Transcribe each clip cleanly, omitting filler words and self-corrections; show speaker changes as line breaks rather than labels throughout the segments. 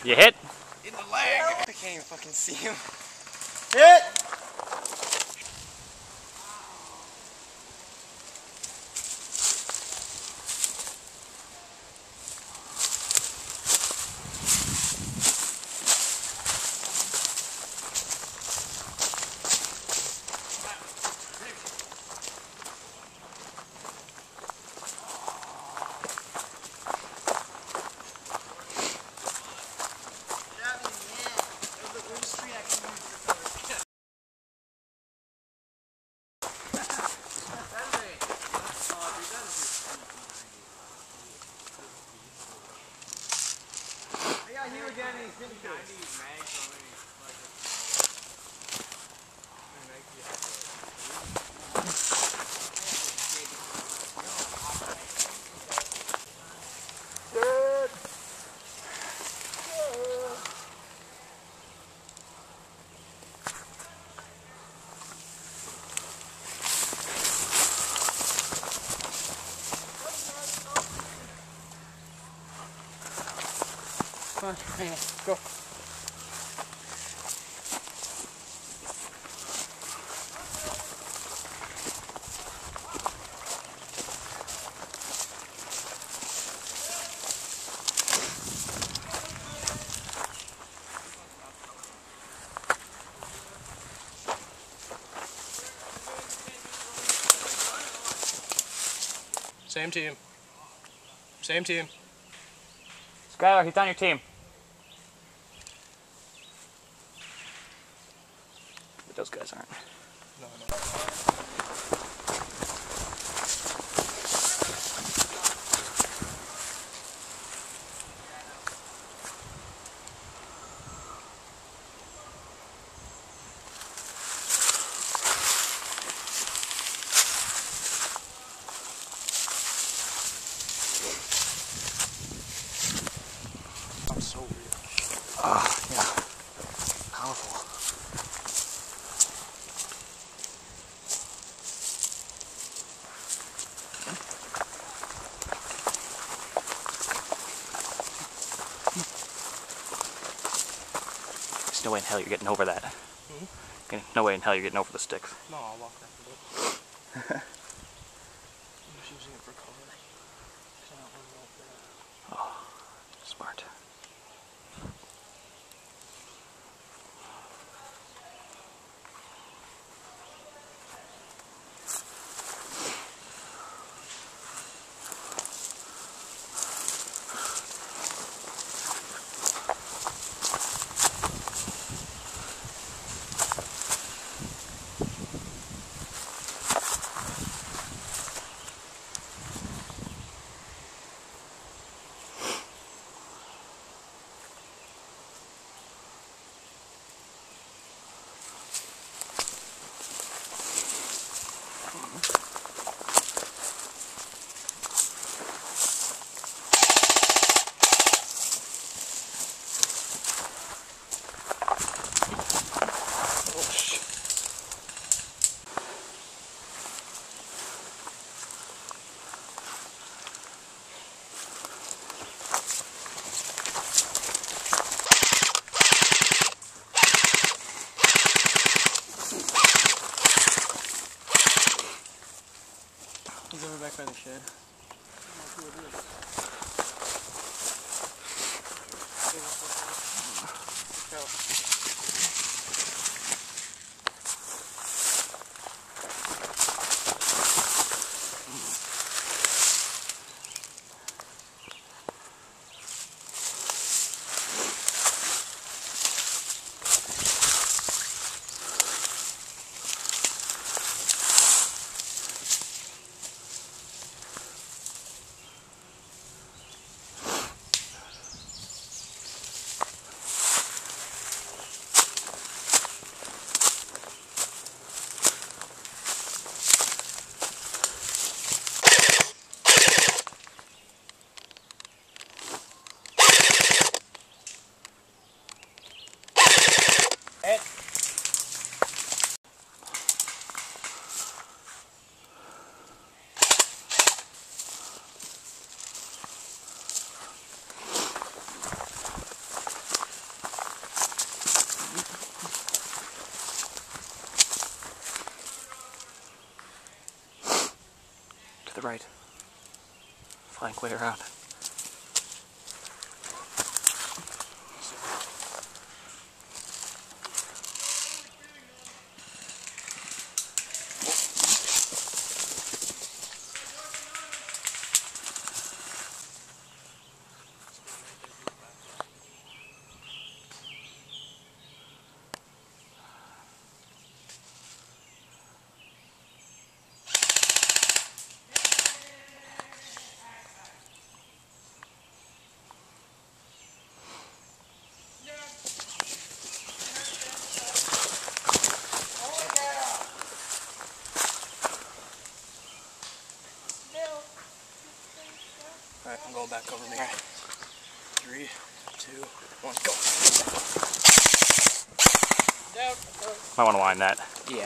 You hit?
In the leg! I can't even fucking see him.
Hit!
Come on, hang on, go.
Same team. Same team.
Skylar, he's on your team. But those guys aren't.
No. So weird.
Yeah. Powerful. There's no way in hell you're getting over that.
Mm-hmm.
No way in hell you're getting over the sticks.
No, I'll walk around a bit. I'm just using it for cover. So I don't want to go up there.
Oh, smart.
He's over back by the shed.
right. Flank way around.
Alright, I'm going back over me. Alright. 3, 2, 1, go.
Might want to wind that.
Yeah.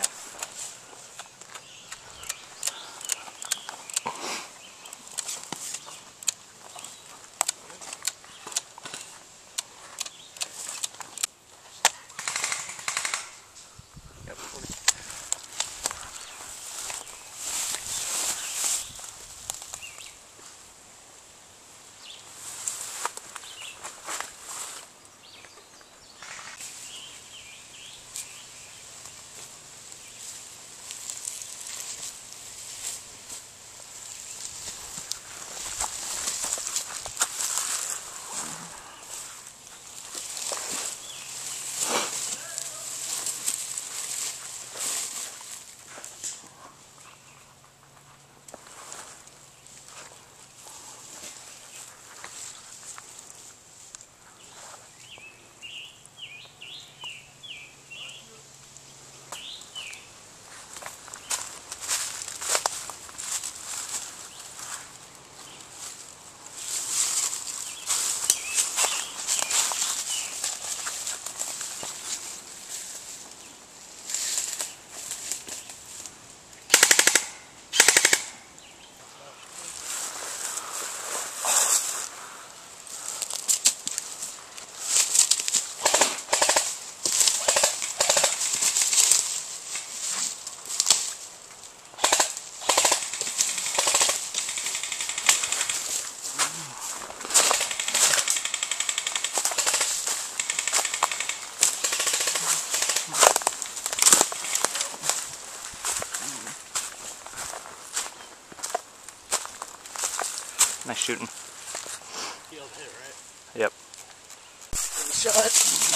Nice shooting.
Field hit, right?
Yep.
Shot.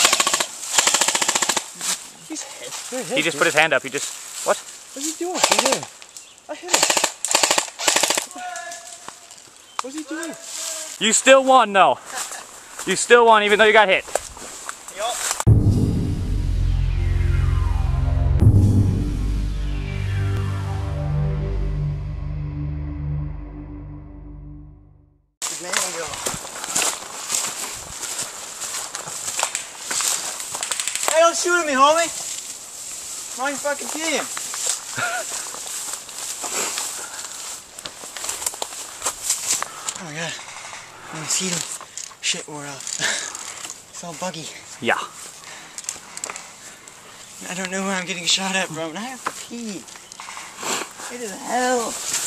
He's hit.
He just put his hand up. He just... What?
What's he doing? He hit him. I hit him. What's he doing?
You still won, though. You still won, even though you got hit.
Yup. Mango. Hey, don't shoot at me, homie. Mind your fucking team. Oh my god. I can see them. Shit wore off. It's all buggy.
Yeah.
I don't know where I'm getting shot at, bro, and I have to pee. It is hell.